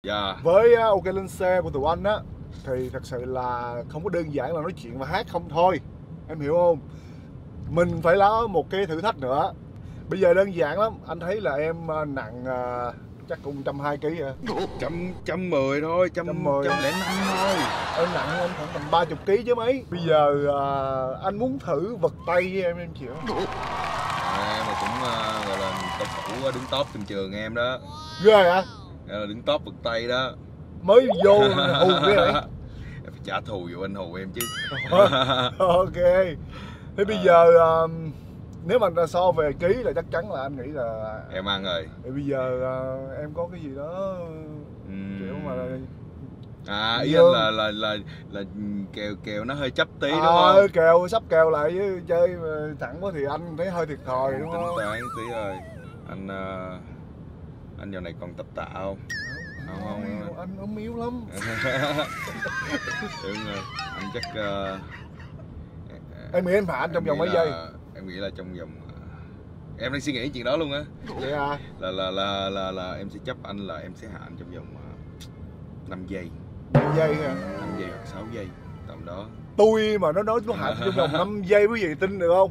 Dạ. Với OK Lên Xe của tụi anh á thì thật sự là không có đơn giản là nói chuyện và hát không thôi, em hiểu không? Mình phải có một cái thử thách nữa. Bây giờ đơn giản lắm, anh thấy là em nặng chắc cũng 120 kg hả? 110 thôi, 105 thôi. Em nặng em khoảng tầm 30 kg chứ mấy. Bây giờ anh muốn thử vật tay với em chịu không? Em mà cũng gọi là cầu thủ đứng top trong trường em đó. Ghê hả? Đứng top vật tay đó. Mới vô hù ghê vậy. Em phải trả thù vụ anh hù em chứ. Ok. Thế bây giờ nếu mà so về ký là chắc chắn là anh nghĩ là em ăn rồi. Thì bây giờ em có cái gì đó kiểu mà ý anh là kèo nó hơi chấp tí đúng không? Kèo sắp kèo lại với chơi mà thẳng quá thì anh thấy hơi thiệt thòi đúng không? Tính toán tí rồi. Anh giờ này còn tập tạ không? Không. Anh ốm yếu lắm. Đúng rồi. Anh chắc em nghĩ em phạt anh trong vòng mấy giây? Em nghĩ là trong vòng em đang suy nghĩ chuyện đó luôn á. Vậy à? Là em sẽ chấp anh là em sẽ hạ anh trong vòng 5 giây. 5 giây hả? 5 giây hoặc 6 giây tầm đó. Tôi mà nó nói nó hạ trong vòng 5 giây quý vị tin được không?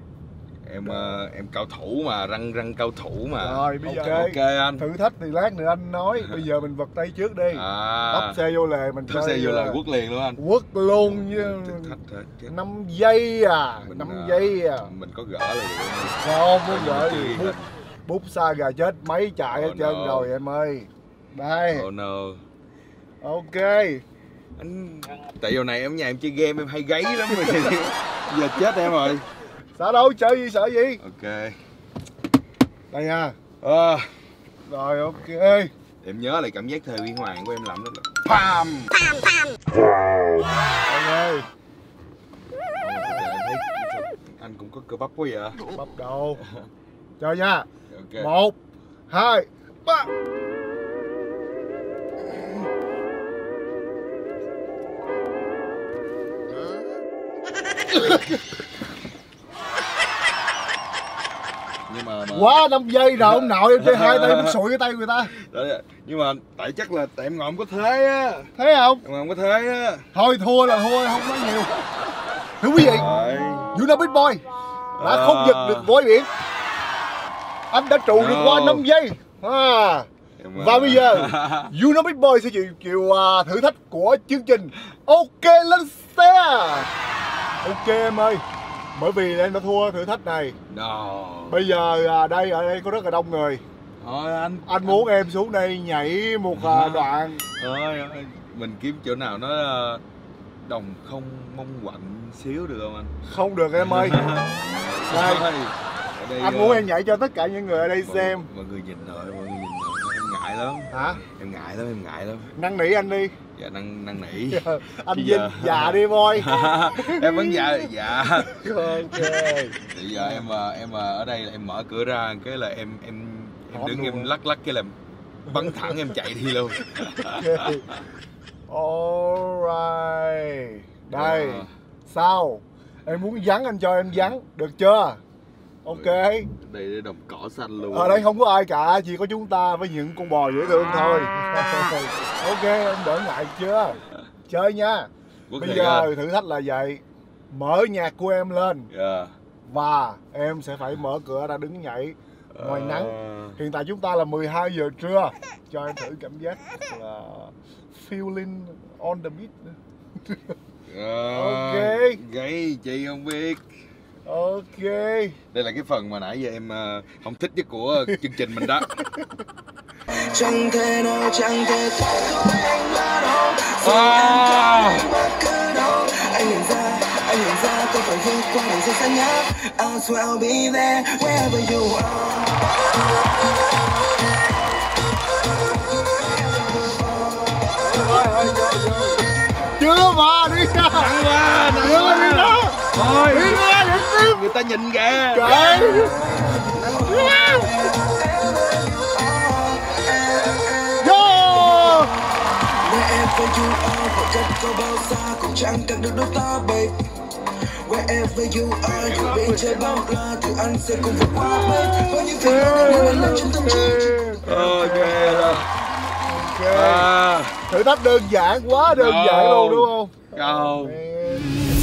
Em cao thủ mà, răng cao thủ mà. Rồi bây giờ ok anh. Thử thách thì lát nữa anh nói. Bây giờ mình vật tay trước đi. Tấp xe vô lề mình tấp xe vô lề quất liền luôn anh. Quất luôn chứ. 5 giây à? 5 giây à? Mình có gỡ lại được không? Muốn gỡ gì? Bút xa gà chết mấy chạy hết trơn rồi em ơi. Đây. Oh no. Ok. Tại giờ này em nhà em chơi game em hay gáy lắm rồi. Giờ chết em rồi. Sợ đâu, chơi gì sợ gì? Ok. Đây nha. Rồi ok. Em nhớ lại cảm giác thời huy hoàng của em làm đó là pam. Ok. Anh cũng có cơ bắp quá vậy. Bắp đầu. Chơi nha. Ok. 1, 2, 3. Nhưng mà quá 5 giây rồi ông nội, em chơi 2 tay muốn sụi cái tay người ta. Nhưng mà tại chắc là tại em ngồi không có thế á. Thế không? Em ngồi không có thế á. Thôi thua là thua, không nói nhiều. Thưa quý vị, You Know Big Boy đã không giật được voi biển. Anh đã trụ được qua 5 giây. Và bây giờ You Know Big Boy sẽ chịu thử thách của chương trình OK Lên Xe. Ok em ơi, bởi vì em đã thua thử thách này. Bây giờ ở đây có rất là đông người. Thôi anh muốn em xuống đây nhảy một đoạn. Mình kiếm chỗ nào nó đồng không mong quạnh xíu được không anh? Không được em ơi. Đây, anh muốn em nhảy cho tất cả những người ở đây xem. Mọi người nhìn rồi, em ngại lắm. Hả? Em ngại lắm. Năn nỉ anh đi. Dạ năn nỉ. Anh Vinh già đi boy. Em vẫn già. Dạ. Ok. Bây giờ em ở đây là em mở cửa ra cái là em đứng em lắc cái là bắn thẳng em chạy đi luôn. Alright. Đây. Sao? Em muốn vắng anh cho em vắng, được chưa? Ok. Đây là đồng cỏ xanh luôn. Ở đây không có ai cả, chỉ có chúng ta với những con bò dễ thương thôi. Ok, em đỡ ngại chưa? Chơi nha. Bây giờ thử thách là vậy. Mở nhạc của em lên. Và em sẽ phải mở cửa ra đứng nhảy ngoài nắng. Hiện tại chúng ta là 12 giờ trưa. Cho em thử cảm giác là feeling on the beat. Ok. Gay chị không biết. Ok. Đây là cái phần mà nãy giờ em không thích nhất của chương trình mình đó. Chẳng thể nào chẳng thể anh đã đâu. Anh nhận ra tôi phải vượt qua đường dây xa nhá. I'll swear I'll be there wherever you are. Chưa mà đi ra. Nặng quá đi đó. Thôi đi ra để tiếp. Người ta nhìn kìa. Trời. Wherever you are, khoảng cách có bao xa cũng chẳng cần được đôi ta babe. Wherever you are, dù bên trời bao la thì anh sẽ cùng vượt qua bên. Có những phiền não đang làm trong tâm trí. Ok rồi. Thử thách đơn giản quá, đơn giản luôn đúng không? Không.